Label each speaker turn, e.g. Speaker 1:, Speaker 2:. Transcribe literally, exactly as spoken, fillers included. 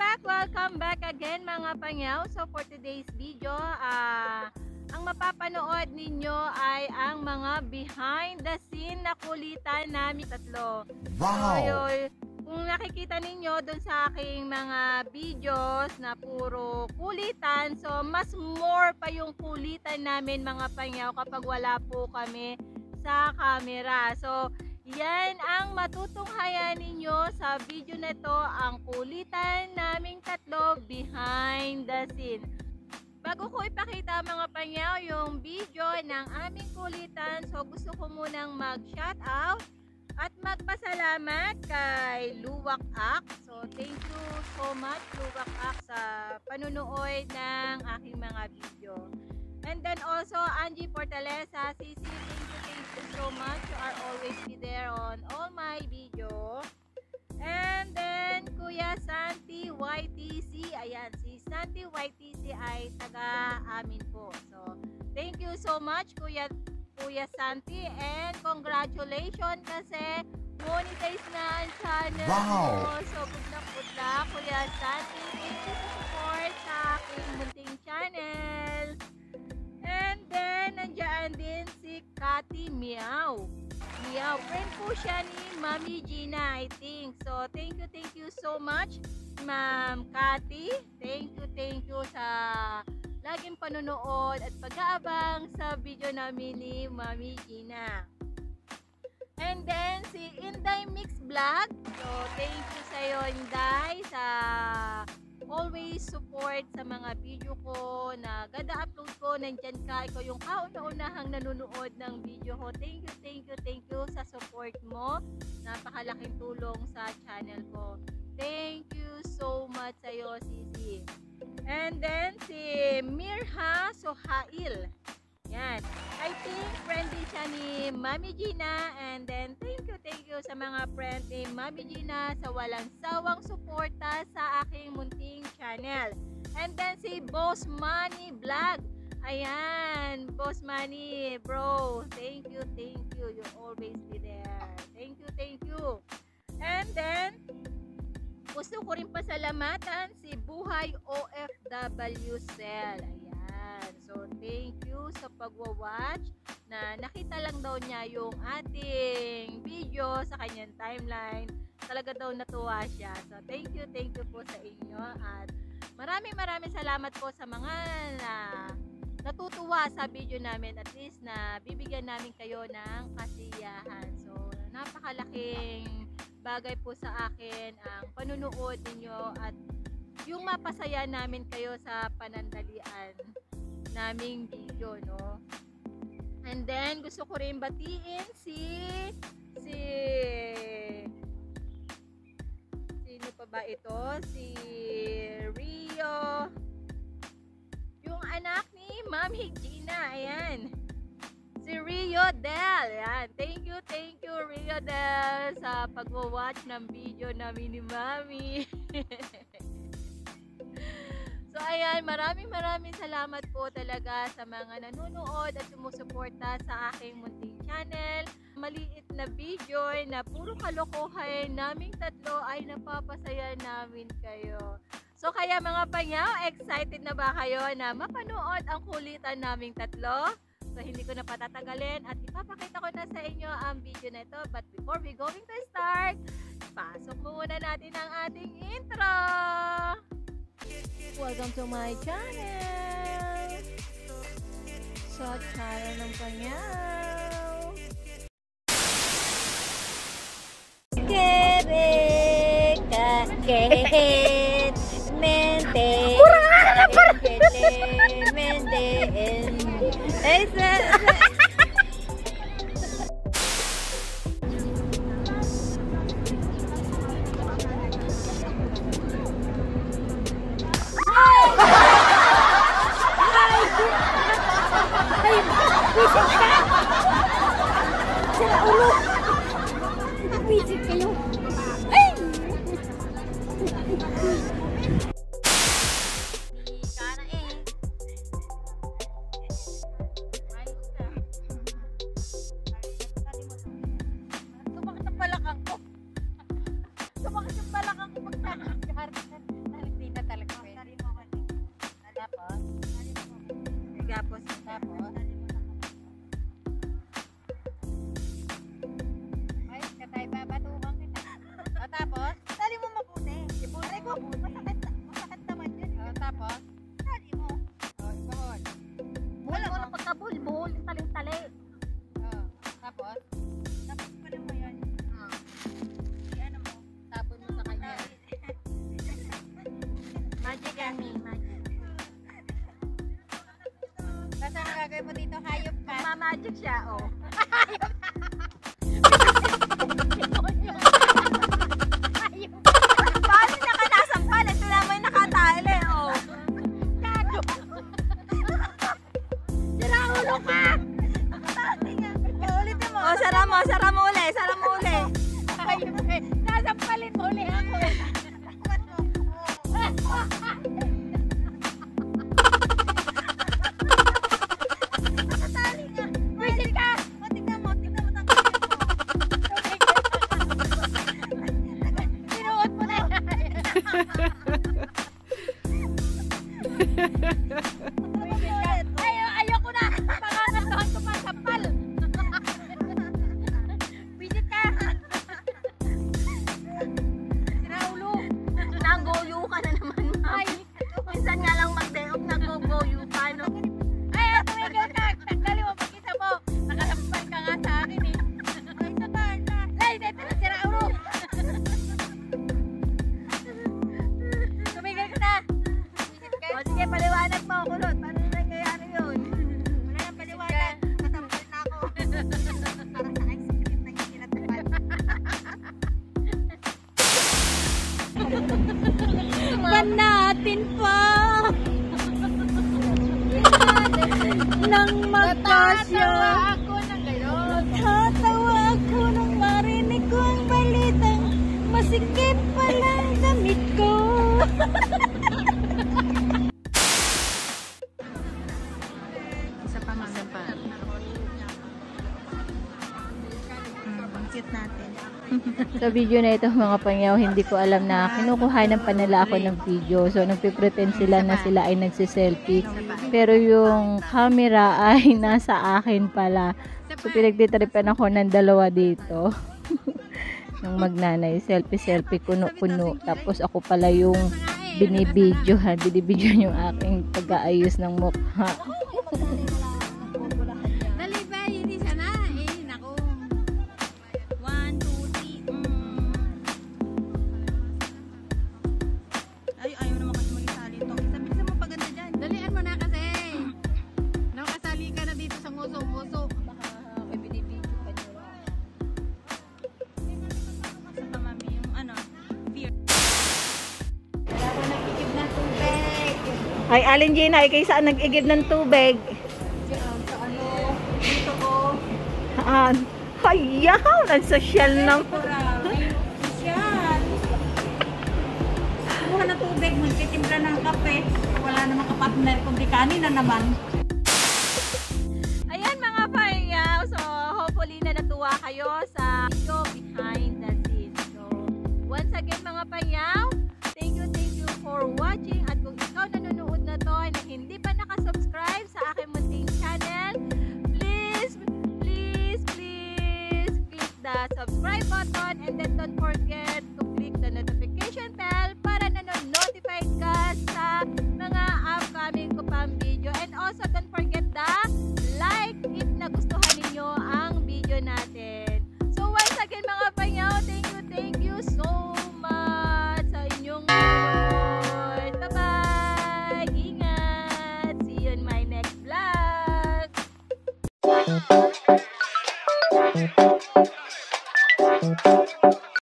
Speaker 1: back! Welcome back again mga pangyaw. So for today's video, uh, ang mapapanood ninyo ay ang mga behind the scene na kulitan namin tatlo.
Speaker 2: Wow!
Speaker 1: So, yun, kung nakikita ninyo dun sa aking mga videos na puro kulitan, so mas more pa yung kulitan namin mga pangyaw kapag wala po kami sa camera. So yan ang matutunghayan ninyo sa video na to, ang kulitan naming tatlo behind the scene. Bago ko ipakita mga pangyaw yung video ng aming kulitan, so gusto ko munang mag-shout out at magpasalamat kay Luwak Ak. So thank you so much Luwak Ak sa panunood ng aking mga video. And then also Angie Fortaleza, Sisi, thank you, thank you so much. You are always be there on all my video. And then Kuya Santi Y T C, ayan, si Santi Y T C ay taga amin po. So thank you so much Kuya Kuya Santi, and congratulations kasi monetize na ang channel.
Speaker 2: Wow!
Speaker 1: mo. So good luck, good luck Kuya Santi. Thank you sa support sa aking munting channel. And then, nandiyan din si Kati Meow. Meow. Friend po siya ni Mami Gina, I think. So, thank you, thank you so much, Ma'am Kati. Thank you, thank you sa laging panonood at pag-aabang sa video namin ni Mami Gina. And then, si Inday Mix Vlog. So, thank you sa'yo, Inday, sa always support sa mga video ko na gada upload ko, nandyan ka, ikaw yung kauna-unahang nanonood ng video ko. Thank you, thank you, thank you sa support mo. Napakalaking tulong sa channel ko. Thank you so much sa'yo, Sisi. And then si Mirha Sohail. Yan. I think friend din siya ni Mami Gina, and then thank you, thank you sa mga friend ni Mami Gina sa walang sawang suporta sa aking munting channel. And then si Boss Manny Vlog. Ayan, Boss Manny, bro. Thank you, thank you. You always be there. Thank you, thank you. And then gusto ko rin pasalamatan si Buhay O F W Cell. Ayan. So, thank you sa pagwa-watch na nakita lang daw niya yung ating video sa kanyang timeline. Talaga daw natuwa siya. So, thank you, thank you po sa inyo. At maraming maraming salamat po sa mga na natutuwa sa video namin. At least na bibigyan namin kayo ng kasiyahan. So, napakalaking bagay po sa akin ang panunood ninyo at yung mapasaya namin kayo sa panandalian naming video, no? And then gusto ko rin batiin si si sino pa ba ito? Si Rio, yung anak ni Mami Gina. Ayan, si Rio Del. Ayan. Thank you, thank you Rio Del sa pagwa-watch ng video namin ni Mami. So ayan, maraming maraming salamat po talaga sa mga nanonood at sumusuporta sa aking munting channel. Maliit na video na puro kalokohan naming tatlo ay napapasaya namin kayo. So kaya mga pangyaw, excited na ba kayo na mapanood ang kulitan naming tatlo? So hindi ko na patatagalin at ipapakita ko na sa inyo ang video na ito. But before we going to start, pasok muna natin ang ating intro! Welcome to my channel! Sa channel ng Pangyaw! Kere kakait mente mente mente
Speaker 3: Visit kayo. Ay!
Speaker 1: Kana eh. Sumakit ang balakang ko. Sumakit ang balakang ko pag nakakar. Nag-magic siya, oh. Paano niya ka nasampal? Ito naman yung nakatali, oh. Gago. Sira ulo ka! Nakatali nga. Ulitin mo. Oh, sara mo, sara mo uli, sara mo uli. Ayun eh. Nasampalin mo uli ako. Nakatali nga. Wisit ka! O, tignan mo, tignan mo tanggalin mo. Sinuot mo na yan. Ayaw, ayoko na. Pangangasahan ko pa sampal. Wisit ka. Sira ulo. Nagoyo ka na naman, ma'am. Minsan nga lang mag-deok, nagogoyo ka, no? Ay, tumigil ka. Tanggalin mo, pag-isa mo. Nakasampal ka nga sa akin, eh. Ay, sa ba? Ay, dito na, sira ulo. Tumigil ka na. O, sige, paliwanag mo, kulot. Paano na nangyayari yun? Wala nang paliwanag. Natampal na ako. Para sa ice cream na kinatampal. Ban natin pa nang magkasya. Ako ng gayon. Natatawa ako nang marinig ko ang balitang masikip pala ang damit ko. Isa pa, isa pa. Hmm, cute natin.
Speaker 2: Sa video na ito mga pangyaw, hindi ko alam na kinukuhanan pa nila ako ng video. So, nagpipretend sila na sila ay nagsiselfie. Pero yung camera ay nasa akin pala. So, pinagtitripan ako ng dalawa dito. Nung magnanay, selfie-selfie, kuno-kuno. Tapos ako pala yung binibidyohan. Binibidyohan yung aking pag-aayos ng mukha. Ay, Alin Gina, ay kay saan nag-igib ng tubig?
Speaker 1: Sa ano, dito ko.
Speaker 2: Ah, hayaw, nagsosyal ng...
Speaker 1: Yan. Kumuha na tubig, magtitimpla ng kape. Wala namang kapatner, kundi kanina naman.